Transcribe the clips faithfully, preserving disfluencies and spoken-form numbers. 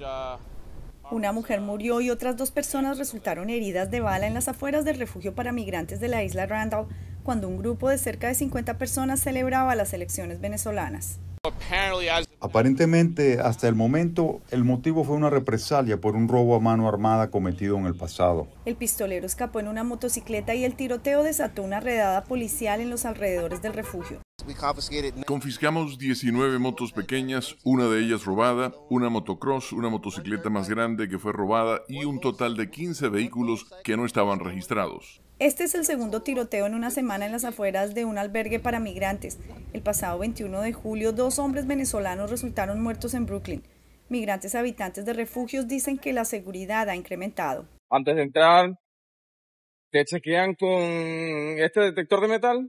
Una mujer murió y otras dos personas resultaron heridas de bala en las afueras del refugio para migrantes de la isla Randall, cuando un grupo de cerca de cincuenta personas celebraba las elecciones venezolanas. Aparentemente, hasta el momento, el motivo fue una represalia por un robo a mano armada cometido en el pasado. El pistolero escapó en una motocicleta y el tiroteo desató una redada policial en los alrededores del refugio. Confiscamos diecinueve motos pequeñas, una de ellas robada, una motocross, una motocicleta más grande que fue robada y un total de quince vehículos que no estaban registrados. Este es el segundo tiroteo en una semana en las afueras de un albergue para migrantes. El pasado veintiuno de julio, dos hombres venezolanos resultaron muertos en Brooklyn. Migrantes habitantes de refugios dicen que la seguridad ha incrementado. Antes de entrar, te chequean con este detector de metal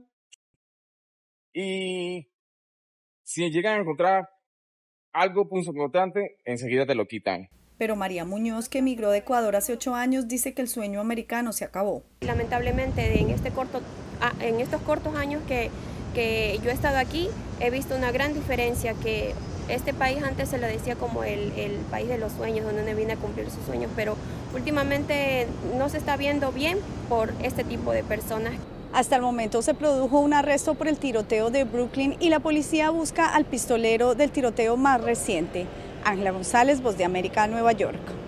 y si llegan a encontrar algo punzocortante, enseguida te lo quitan. Pero María Muñoz, que emigró de Ecuador hace ocho años, dice que el sueño americano se acabó. Lamentablemente, en, este corto, en estos cortos años que, que yo he estado aquí, he visto una gran diferencia, que este país antes se lo decía como el, el país de los sueños, donde uno viene a cumplir sus sueños, pero últimamente no se está viendo bien por este tipo de personas. Hasta el momento se produjo un arresto por el tiroteo de Brooklyn y la policía busca al pistolero del tiroteo más reciente. Ángela González, Voz de América, Nueva York.